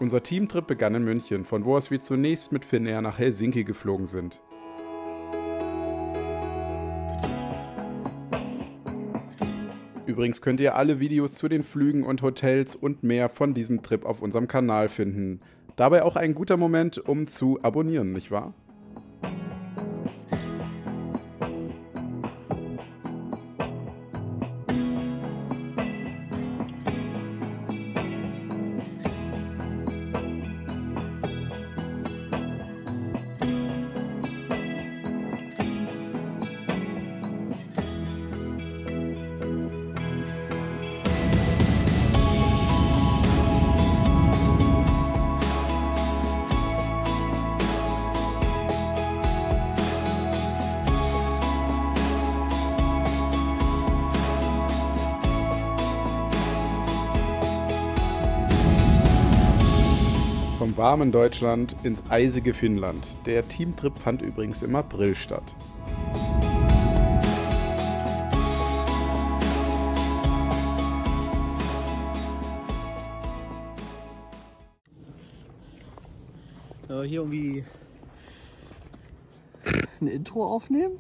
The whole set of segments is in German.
Unser Teamtrip begann in München, von wo aus wir zunächst mit Finnair nach Helsinki geflogen sind. Übrigens könnt ihr alle Videos zu den Flügen und Hotels und mehr von diesem Trip auf unserem Kanal finden. Dabei auch ein guter Moment, um zu abonnieren, nicht wahr? Vom warmen Deutschland ins eisige Finnland. Der Teamtrip fand übrigens im April statt. Hier irgendwie ein Intro aufnehmen.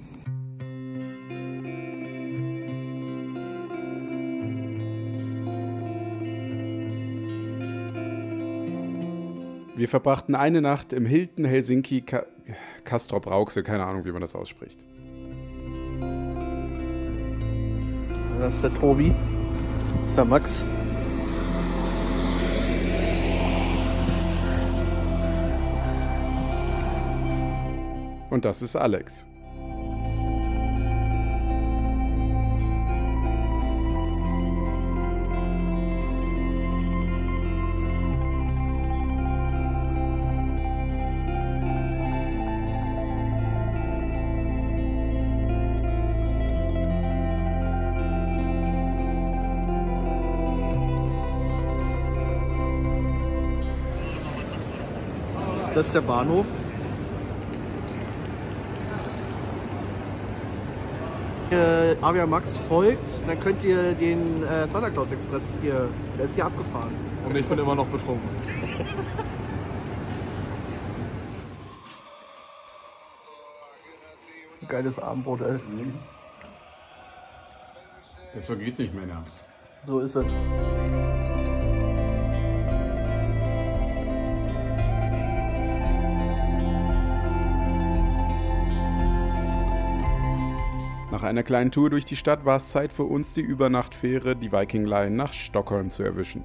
Wir verbrachten eine Nacht im Hilton Helsinki Kastrop Rauxel, keine Ahnung, wie man das ausspricht. Das ist der Tobi, das ist der Max. Und das ist Alex. Das ist der Bahnhof. Avia Max folgt, dann könnt ihr den Santa Claus Express hier, der ist hier abgefahren. Und ich bin immer noch betrunken. Geiles Abendbrot, ey. Das vergeht nicht mehr nass. So ist es. Nach einer kleinen Tour durch die Stadt war es Zeit für uns, die Übernachtfähre, die Viking Line, nach Stockholm zu erwischen.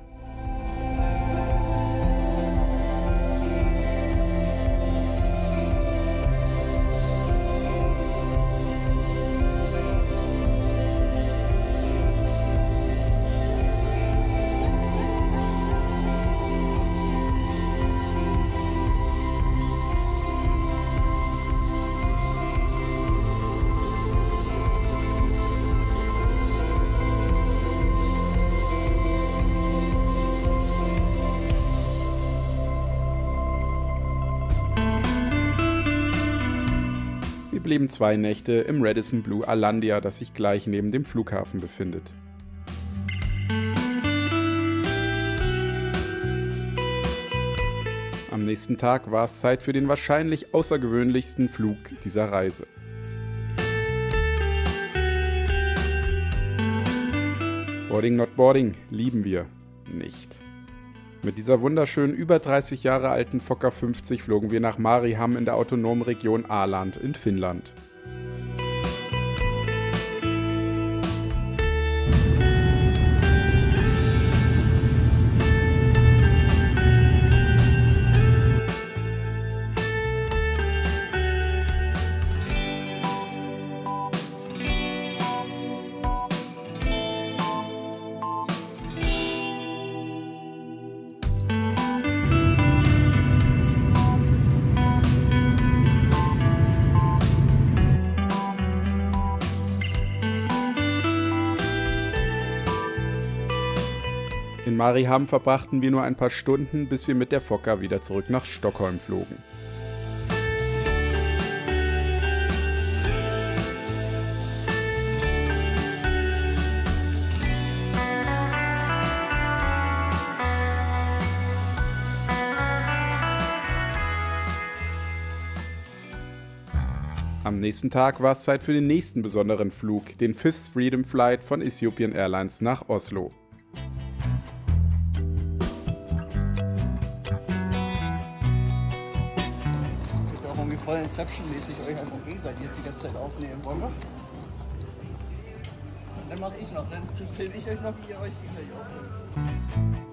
Wir blieben 2 Nächte im Radisson Blu Allandia, das sich gleich neben dem Flughafen befindet. Am nächsten Tag war es Zeit für den wahrscheinlich außergewöhnlichsten Flug dieser Reise. Boarding not boarding lieben wir nicht. Mit dieser wunderschönen, über 30 Jahre alten Fokker 50 flogen wir nach Mariehamn in der autonomen Region Åland in Finnland. In Mariehamn verbrachten wir nur ein paar Stunden, bis wir mit der Fokker wieder zurück nach Stockholm flogen. Am nächsten Tag war es Zeit für den nächsten besonderen Flug, den Fifth Freedom Flight von Ethiopian Airlines nach Oslo. Ich würde auch irgendwie voll Inception-mäßig euch einfach gegenseitig jetzt die ganze Zeit aufnehmen. Wollen wir? Dann mache ich noch, dann filme ich euch noch, wie ihr euch gegenseitig aufnehmt.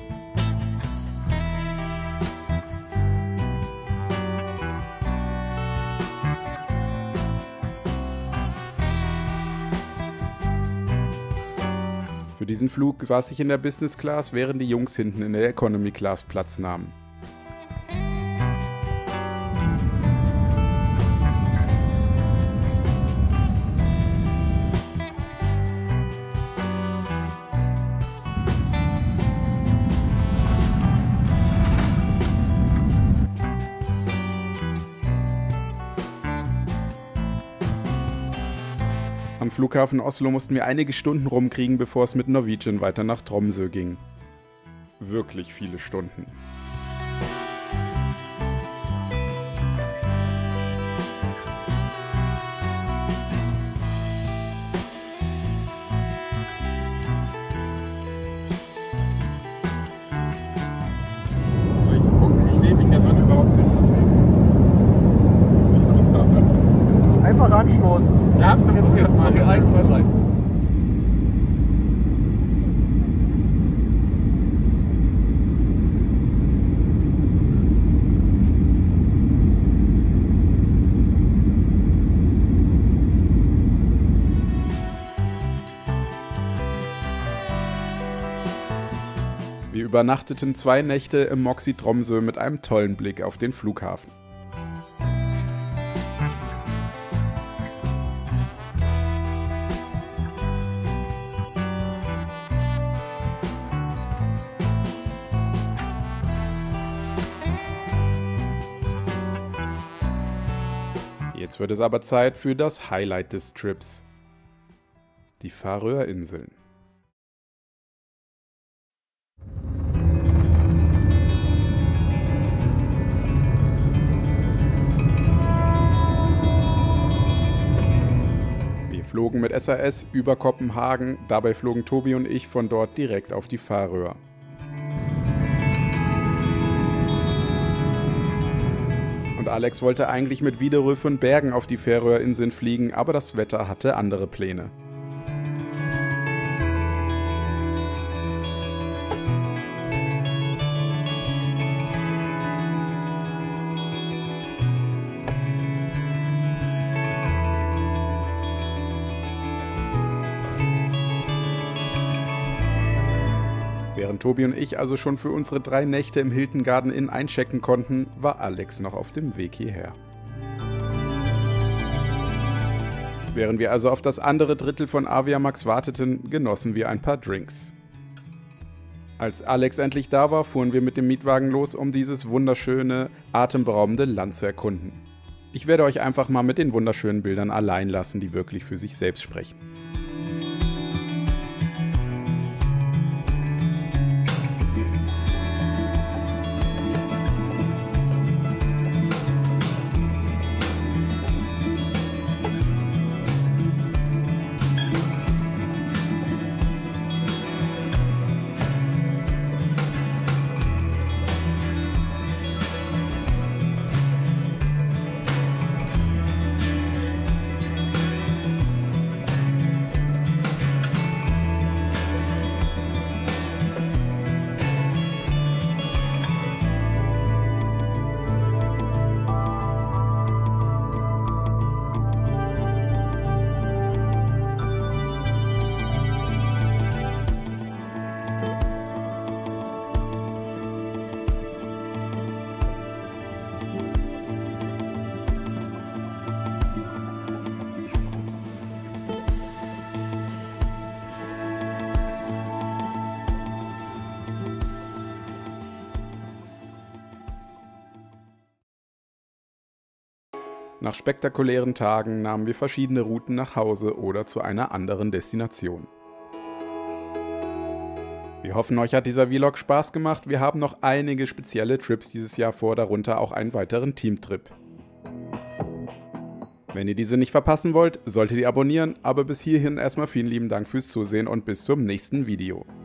Für diesen Flug saß ich in der Business Class, während die Jungs hinten in der Economy Class Platz nahmen. Am Flughafen Oslo mussten wir einige Stunden rumkriegen, bevor es mit Norwegian weiter nach Tromsø ging. Wirklich viele Stunden. Ich sehe wegen der Sonne überhaupt nichts, deswegen. Einfach anstoßen. Ja, hab ich doch jetzt gehört. Okay, 1, 2, 3. Wir übernachteten 2 Nächte im Moxie Tromsø mit einem tollen Blick auf den Flughafen. Jetzt wird es aber Zeit für das Highlight des Trips: die Färöerinseln. Wir flogen mit SAS über Kopenhagen, dabei flogen Tobi und ich von dort direkt auf die Färöer. Und Alex wollte eigentlich mit Widerøe von Bergen auf die Färöerinseln fliegen, aber das Wetter hatte andere Pläne. Während Tobi und ich also schon für unsere 3 Nächte im Hilton Garden Inn einchecken konnten, war Alex noch auf dem Weg hierher. Während wir also auf das andere Drittel von Aviamax warteten, genossen wir ein paar Drinks. Als Alex endlich da war, fuhren wir mit dem Mietwagen los, um dieses wunderschöne, atemberaubende Land zu erkunden. Ich werde euch einfach mal mit den wunderschönen Bildern allein lassen, die wirklich für sich selbst sprechen. Nach spektakulären Tagen nahmen wir verschiedene Routen nach Hause oder zu einer anderen Destination. Wir hoffen, euch hat dieser Vlog Spaß gemacht. Wir haben noch einige spezielle Trips dieses Jahr vor, darunter auch einen weiteren Teamtrip. Wenn ihr diese nicht verpassen wollt, solltet ihr abonnieren, aber bis hierhin erstmal vielen lieben Dank fürs Zusehen und bis zum nächsten Video.